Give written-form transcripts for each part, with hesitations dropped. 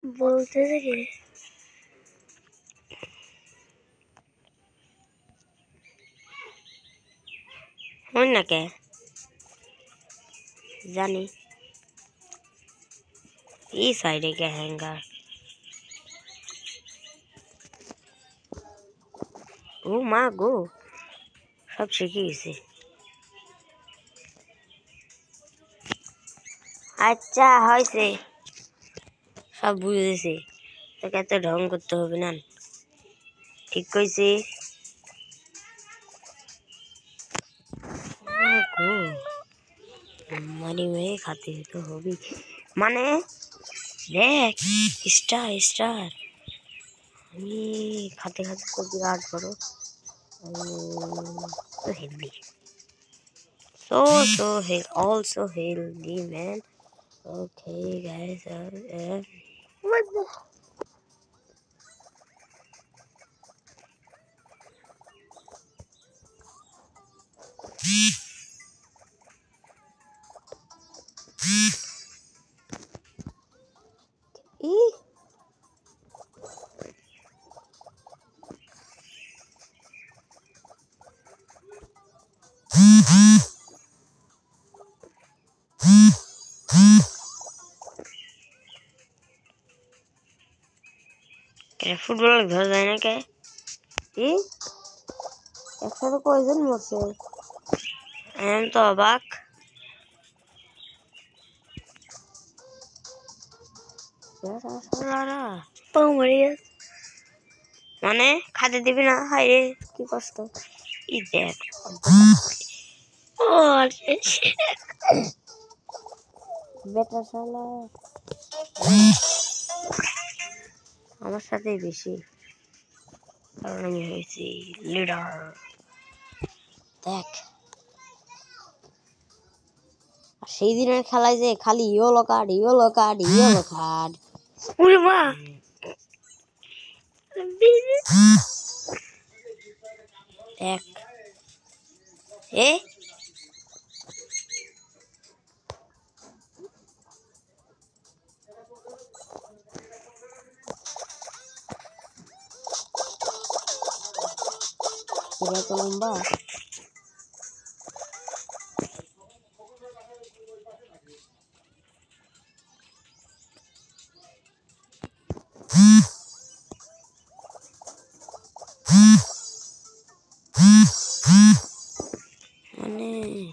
বলতেছে কি হয় না কে জানি এই সাইডে কে হ্যাঙ্গার ও মা গো সব শিখে গেছে আচ্ছা হয়েছে সব বুঝেছে তোকে এত ঢং করতে হবে না ঠিক কইছি মারি মেরে খাতে তো হবি মানে দেখ স্টার স্টার আমি খাতে খাতে তো বিরাট বড় so healthy so also healthy man okay guys what the football ধরা যায় না কে একসাথে কয়জন মরছে আমি তো অবাক মানে খাতে দিবি না হাই রে কি কষ্ট ই দেখ বেটা শালা আমার সাথে বেশি কারণ আমি হয়েছি লিডার দেখ সেই দিনের খেলায় যে খালি ইয়েলো কার্ড ওরে মা দেখ এ এটা তো লম্বা মানে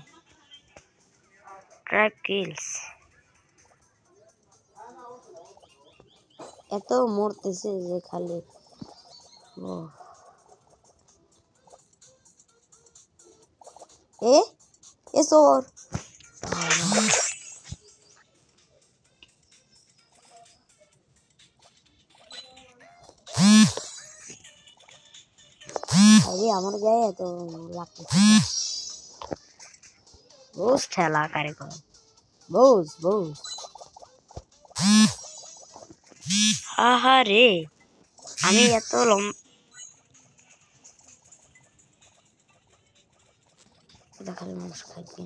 ট্র্যাপ কিলস এত মরতেছে যে খালি ও এসোর আরে আমার গায়ে এত লাগতেছে বুঝ ঠেলা কারে কর বুঝ আহারে আমি এত দেখালে মানুষ খাইতেন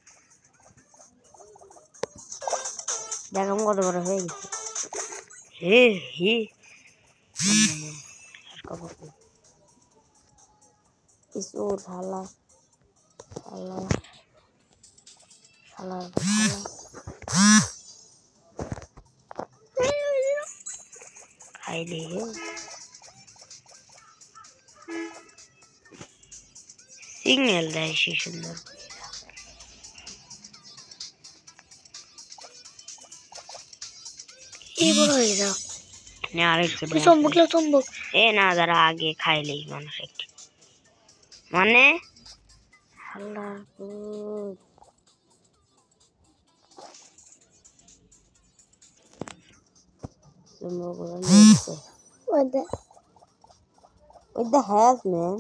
দেখ আমি কত বড় হয়ে গেছি হে হি ইসুর শালা খাইলে সিগন্যাল দেয় সে সুন্দর এই বড় হয়ে যাও চম্বক এ না যারা আগে খাইলেই মানুষ একটু মানে আল্লাহ What the hell, man?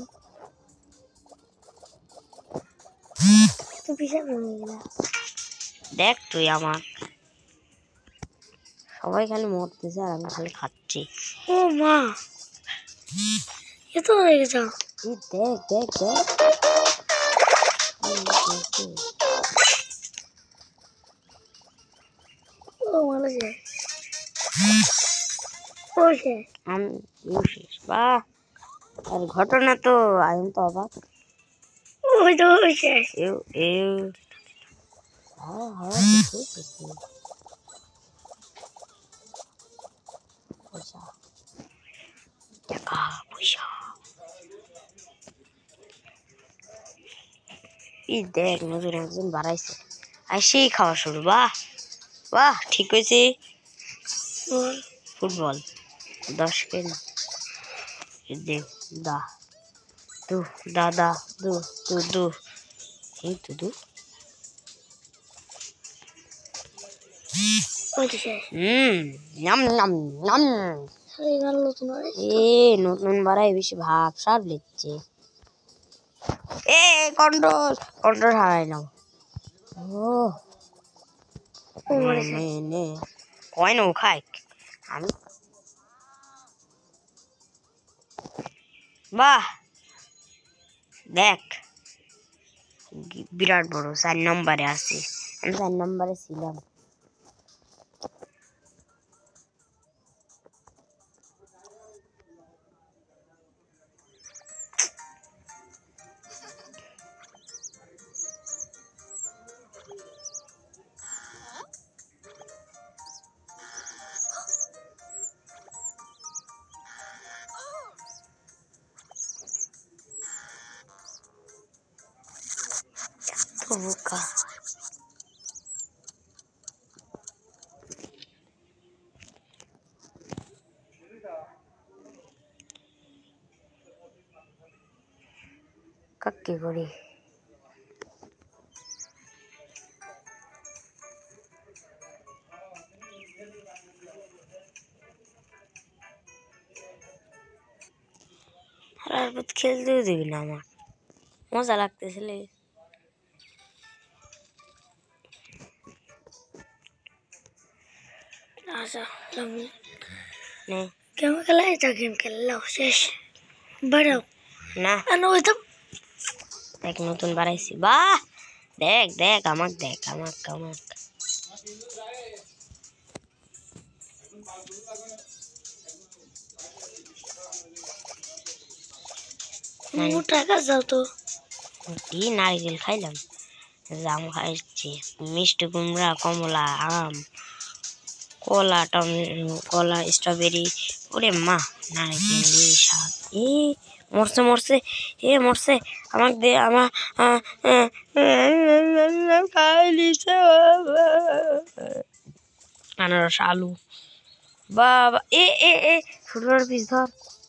দেখ তুই আমার সবাই খালি মরতেছে আর আমি খালি খাচ্ছি ও মা এত হয়ে গেছে দেখ ও মারা যায় আমি শেষ বাহ আর ঘটনা তো আমি তো অবাক এও এও হ্যাঁ হ্যাঁ দেখি পয়সা টাকা পয়সা এই দেখ নতুন একজন বাড়াইছে আর সেই খাওয়া শুরু বাহ বাহ ঠিক হয়েছে ফুটবল 10 কেজি দেখ দা দু দাদা দু দু দু এই তো দু নাম নাম নাম নতুন বাড়াই বেশি ভাব সব লিখছে এ কন্ট্রোল কন্ট্রোল হারাই নাও ও নে কয় না খাই আমি বাহ দেখ বিরাট বড় 4 নম্বরে আছে আমি 4 নম্বরে ছিলাম তো বোকা কাকে করি আর খেলতেও দিবি না আমার মজা লাগতেছিল गेम खेला है तो गेम खेल लो शेष बड़ो না अनु तो দেখ নতুন বাড়াইছি বাহ দেখ দেখ আমাক দেখ আমাক আমাক मोटा का जाओ तो কি নারকেল খাইলাম জাম খাইছি মিষ্টি কুমড়া কমলা আম কলা টমেটো কলা স্ট্রবেরি ওরে মা নারকেল স্বাদ মরছে মরছে মরছে আমাকে দে আমার খাইলিছে আনারস আলু বাবা এ ছোটর পিস ধর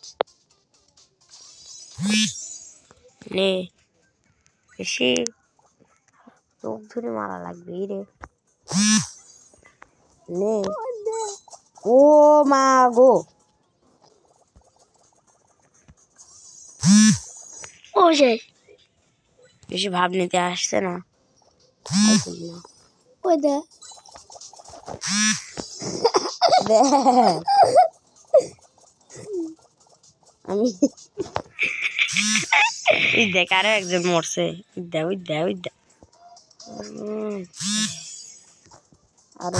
নে বেশি চোখ ধরে মারা লাগবে রে নে ও মা গো हो जाए বেশি ভাব নিতে আসছে না वो दे আমি দেখ আরো একজন মরছে ওই দে আরো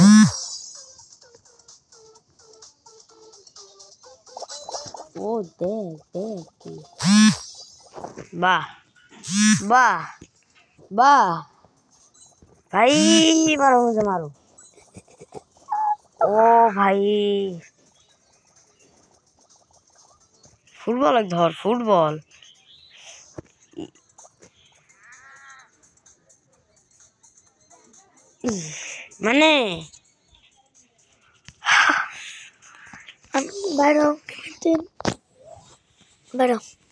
ও দেখ কি বাহ বাহ বাহ ভাই মারো মুঝে মারো ও ভাই ফুটবল ধর ফুটবল মানে बड़ो बड़ो